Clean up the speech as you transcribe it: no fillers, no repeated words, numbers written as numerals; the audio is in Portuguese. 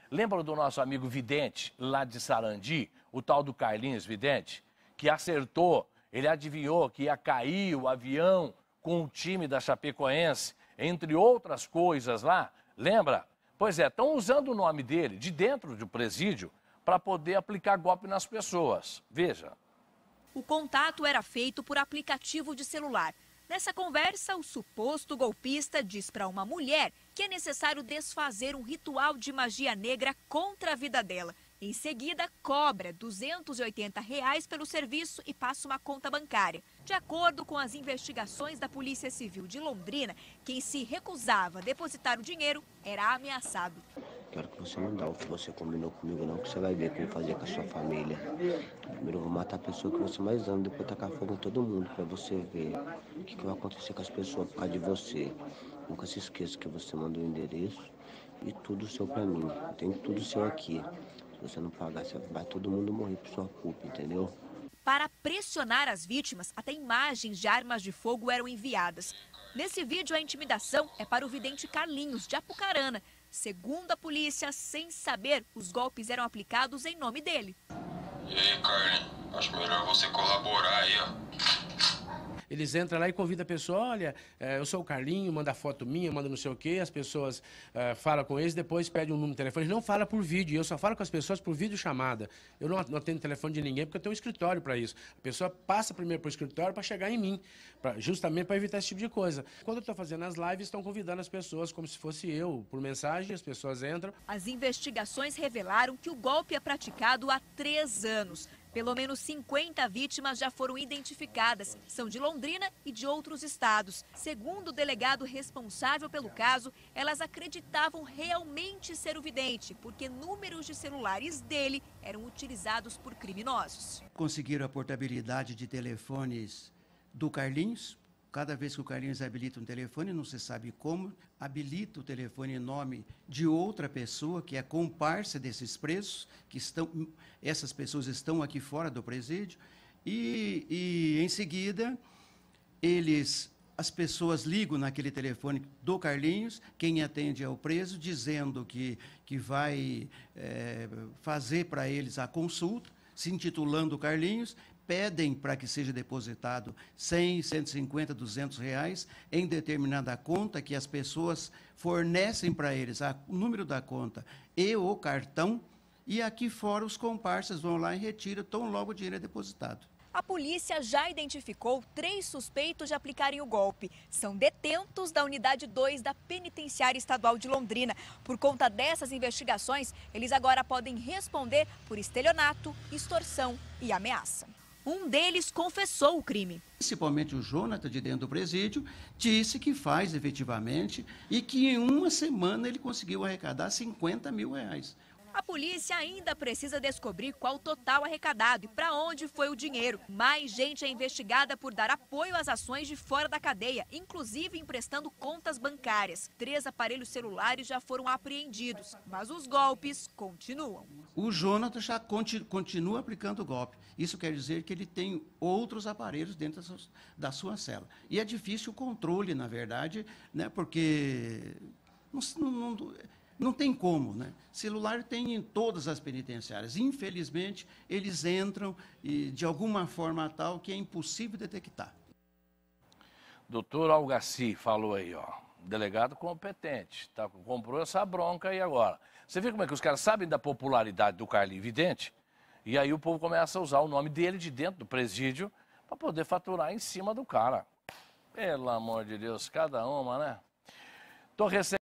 Lembra do nosso amigo Vidente, lá de Sarandi, o tal do Carlinhos Vidente, que acertou, ele adivinhou que ia cair o avião com o time da Chapecoense, entre outras coisas lá? Lembra? Pois é, estão usando o nome dele de dentro do presídio para poder aplicar golpe nas pessoas. Veja. O contato era feito por aplicativo de celular. Nessa conversa, o suposto golpista diz para uma mulher que é necessário desfazer um ritual de magia negra contra a vida dela. Em seguida, cobra R$ 280 pelo serviço e passa uma conta bancária. De acordo com as investigações da Polícia Civil de Londrina, quem se recusava a depositar o dinheiro era ameaçado. Quero que você não dá o que você combinou comigo, não, que você vai ver como fazer com a sua família. Primeiro eu vou matar a pessoa que você mais ama, depois tacar fogo em todo mundo, pra você ver o que vai acontecer com as pessoas por causa de você. Nunca se esqueça que você mandou o endereço e tudo seu pra mim. Tem tudo seu aqui. Se você não pagar, vai todo mundo morrer por sua culpa, entendeu? Para pressionar as vítimas, até imagens de armas de fogo eram enviadas. Nesse vídeo, a intimidação é para o vidente Carlinhos, de Apucarana. Segundo a polícia, sem saber, os golpes eram aplicados em nome dele. E aí, Carlinhos, acho melhor você colaborar aí, ó. Eles entram lá e convidam a pessoa, olha, eu sou o Carlinho, manda foto minha, manda não sei o quê, as pessoas falam com eles, depois pedem um número de telefone, não fala por vídeo, eu só falo com as pessoas por videochamada. Eu não atendo telefone de ninguém porque eu tenho um escritório para isso. A pessoa passa primeiro para o escritório para chegar em mim, justamente para evitar esse tipo de coisa. Quando eu estou fazendo as lives, estão convidando as pessoas como se fosse eu, por mensagem, as pessoas entram. As investigações revelaram que o golpe é praticado há 3 anos. Pelo menos 50 vítimas já foram identificadas. São de Londrina e de outros estados. Segundo o delegado responsável pelo caso, elas acreditavam realmente ser o vidente, porque números de celulares dele eram utilizados por criminosos. Conseguiram a portabilidade de telefones do Carlinhos. Cada vez que o Carlinhos habilita um telefone, não se sabe como, habilita o telefone em nome de outra pessoa que é comparsa desses presos, essas pessoas estão aqui fora do presídio, e em seguida as pessoas ligam naquele telefone do Carlinhos, quem atende é o preso, dizendo que vai fazer para eles a consulta, se intitulando Carlinhos, pedem para que seja depositado 100, 150, 200 reais em determinada conta que as pessoas fornecem para eles o número da conta e o cartão, e aqui fora os comparsas vão lá e retiram, tão logo o dinheiro é depositado. A polícia já identificou 3 suspeitos de aplicarem o golpe. São detentos da Unidade 2 da Penitenciária Estadual de Londrina. Por conta dessas investigações, eles agora podem responder por estelionato, extorsão e ameaça. Um deles confessou o crime. Principalmente o Jonathan, de dentro do presídio, disse que faz efetivamente e que em uma semana ele conseguiu arrecadar 50 mil reais. A polícia ainda precisa descobrir qual o total arrecadado e para onde foi o dinheiro. Mais gente é investigada por dar apoio às ações de fora da cadeia, inclusive emprestando contas bancárias. 3 aparelhos celulares já foram apreendidos, mas os golpes continuam. O Jonathan já continua aplicando o golpe. Isso quer dizer que ele tem outros aparelhos dentro da sua cela. E é difícil o controle, na verdade, né, porque não tem como, né? Celular tem em todas as penitenciárias. Infelizmente, eles entram de alguma forma tal que é impossível detectar. Doutor Algaci falou aí, ó. Delegado competente, tá? Comprou essa bronca aí agora. Você vê como é que os caras sabem da popularidade do Carlinhos Vidente? E aí o povo começa a usar o nome dele de dentro do presídio para poder faturar em cima do cara. Pelo amor de Deus, cada uma, né? Tô recebendo